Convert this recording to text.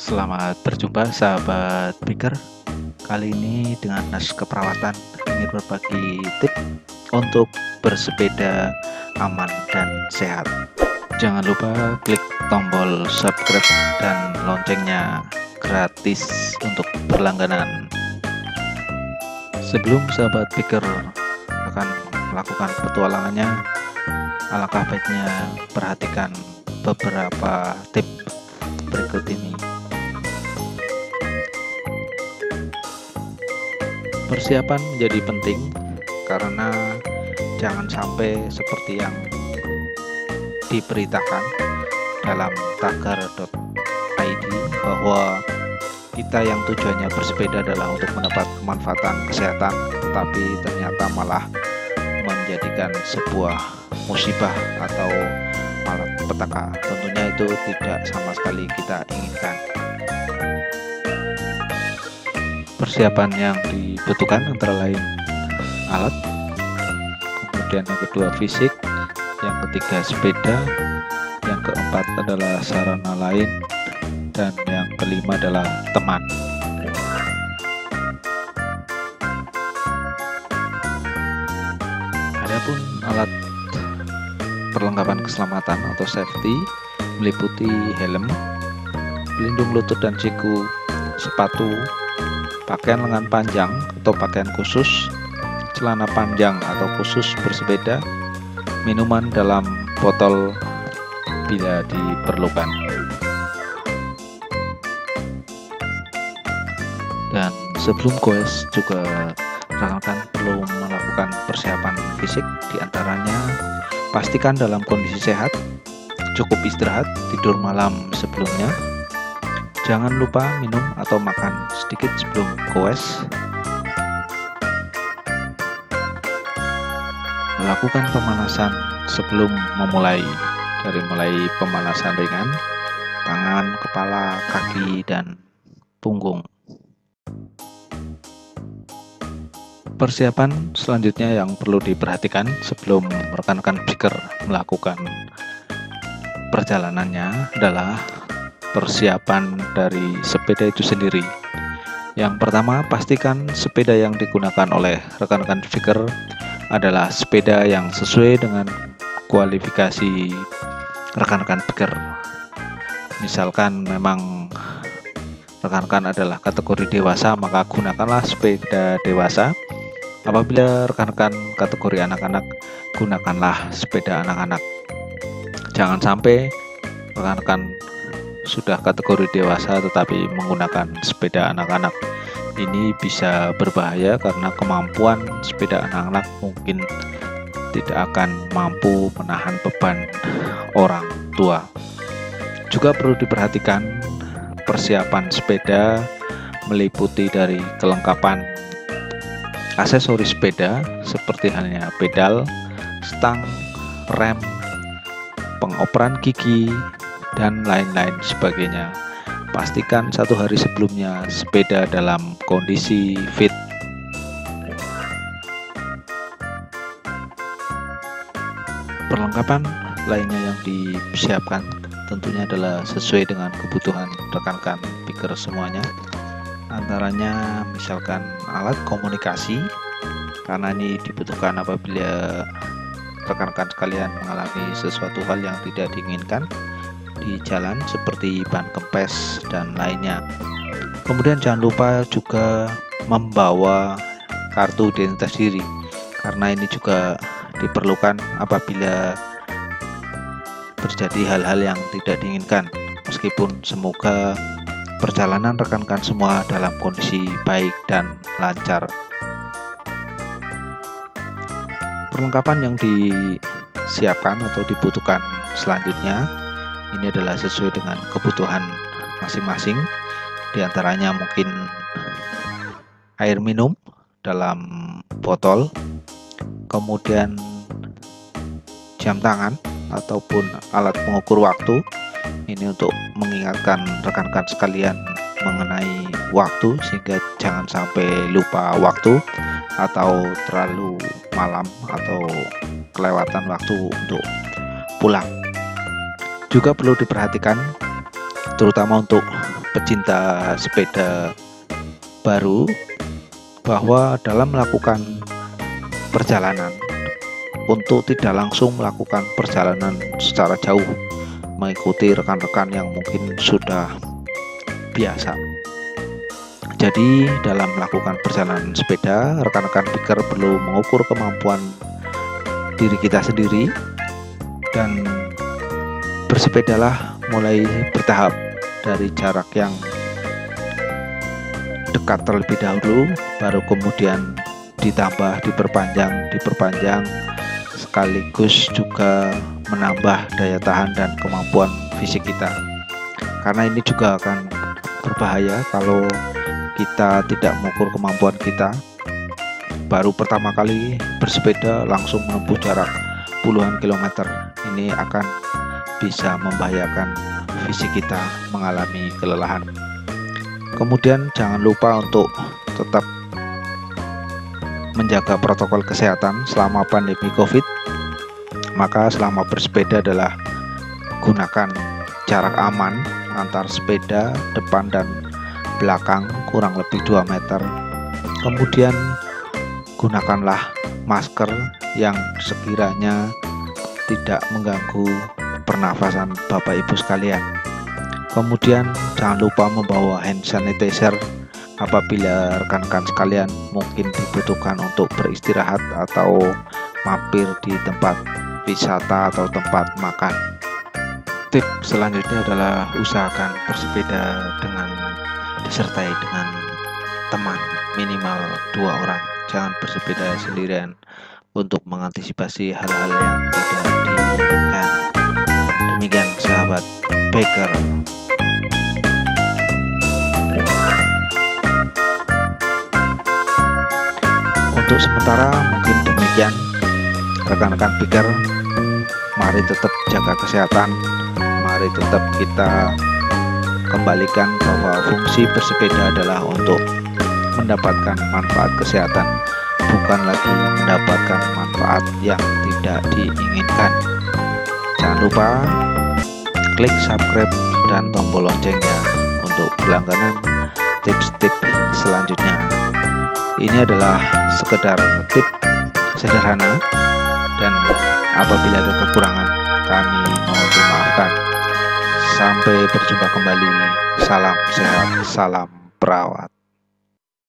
Selamat berjumpa sahabat Piker. Kali ini dengan Nas Keperawatan ingin berbagi tips untuk bersepeda aman dan sehat. Jangan lupa klik tombol subscribe dan loncengnya gratis untuk berlangganan. Sebelum sahabat Piker akan melakukan petualangannya, alangkah baiknya perhatikan beberapa tips berikut ini. Persiapan menjadi penting karena jangan sampai seperti yang diberitakan dalam tagar.id bahwa kita yang tujuannya bersepeda adalah untuk mendapat kemanfaatan kesehatan, tetapi ternyata malah menjadikan sebuah musibah atau malapetaka. Tentunya itu tidak sama sekali kita inginkan. Persiapan yang dibutuhkan antara lain alat, kemudian yang kedua fisik, yang ketiga sepeda, yang keempat adalah sarana lain, dan yang kelima adalah teman. Adapun alat perlengkapan keselamatan atau safety meliputi helm, pelindung lutut dan siku, sepatu, pakaian lengan panjang atau pakaian khusus, celana panjang atau khusus bersepeda, minuman dalam botol bila diperlukan. Dan sebelum goes juga rekan-rekan perlu melakukan persiapan fisik, diantaranya pastikan dalam kondisi sehat, cukup istirahat, tidur malam sebelumnya. Jangan lupa minum atau makan sedikit sebelum goes. Lakukan pemanasan sebelum memulai, dari mulai pemanasan ringan, tangan, kepala, kaki, dan punggung. Persiapan selanjutnya yang perlu diperhatikan sebelum rekan-rekan biker melakukan perjalanannya adalah persiapan dari sepeda itu sendiri. Yang pertama, pastikan sepeda yang digunakan oleh rekan-rekan biker adalah sepeda yang sesuai dengan kualifikasi rekan-rekan biker. Misalkan memang rekan-rekan adalah kategori dewasa, maka gunakanlah sepeda dewasa. Apabila rekan-rekan kategori anak-anak, gunakanlah sepeda anak-anak. Jangan sampai rekan-rekan sudah kategori dewasa tetapi menggunakan sepeda anak-anak. Ini bisa berbahaya karena kemampuan sepeda anak-anak mungkin tidak akan mampu menahan beban orang tua. Juga perlu diperhatikan persiapan sepeda meliputi dari kelengkapan aksesoris sepeda seperti halnya pedal, stang, rem, pengoperan gigi, dan lain-lain sebagainya. Pastikan 1 hari sebelumnya sepeda dalam kondisi fit. Perlengkapan lainnya yang disiapkan tentunya adalah sesuai dengan kebutuhan rekan-rekan biker semuanya. Antaranya misalkan alat komunikasi, karena ini dibutuhkan apabila rekan-rekan sekalian mengalami sesuatu hal yang tidak diinginkan di jalan seperti ban kempes dan lainnya. Kemudian jangan lupa juga membawa kartu identitas diri, karena ini juga diperlukan apabila terjadi hal-hal yang tidak diinginkan. Meskipun semoga perjalanan rekan-rekan semua dalam kondisi baik dan lancar. Perlengkapan yang disiapkan atau dibutuhkan selanjutnya ini adalah sesuai dengan kebutuhan masing-masing. Di antaranya mungkin air minum dalam botol, kemudian jam tangan ataupun alat pengukur waktu. Ini untuk mengingatkan rekan-rekan sekalian mengenai waktu sehingga jangan sampai lupa waktu atau terlalu malam atau kelewatan waktu untuk pulang. Juga perlu diperhatikan terutama untuk pecinta sepeda baru bahwa dalam melakukan perjalanan, untuk tidak langsung melakukan perjalanan secara jauh mengikuti rekan-rekan yang mungkin sudah biasa. Jadi dalam melakukan perjalanan sepeda, rekan-rekan biker perlu mengukur kemampuan diri kita sendiri dan bersepedalah mulai bertahap dari jarak yang dekat terlebih dahulu, baru kemudian ditambah, diperpanjang, sekaligus juga menambah daya tahan dan kemampuan fisik kita. Karena ini juga akan berbahaya kalau kita tidak mengukur kemampuan kita. Baru pertama kali bersepeda langsung menempuh jarak puluhan kilometer, ini akan bisa membahayakan fisik kita, mengalami kelelahan. Kemudian jangan lupa untuk tetap menjaga protokol kesehatan selama pandemi COVID. Maka selama bersepeda adalah gunakan jarak aman antar sepeda depan dan belakang kurang lebih 2 meter. Kemudian gunakanlah masker yang sekiranya tidak mengganggu pernafasan Bapak Ibu sekalian. Kemudian jangan lupa membawa hand sanitizer apabila rekan-rekan sekalian mungkin dibutuhkan untuk beristirahat atau mampir di tempat wisata atau tempat makan. Tip selanjutnya adalah usahakan bersepeda disertai dengan teman minimal 2 orang. Jangan bersepeda sendirian untuk mengantisipasi hal-hal yang tidak diinginkan. Demikian sahabat biker. Untuk sementara mungkin demikian rekan-rekan biker. Mari tetap jaga kesehatan, mari tetap kita kembalikan bahwa fungsi bersepeda adalah untuk mendapatkan manfaat kesehatan, bukan lagi mendapatkan manfaat yang tidak diinginkan. Jangan lupa klik subscribe dan tombol loncengnya untuk berlangganan tips-tips selanjutnya. Ini adalah sekedar tip sederhana, dan apabila ada kekurangan kami mohon dimaafkan. Sampai berjumpa kembali. Salam sehat, salam perawat.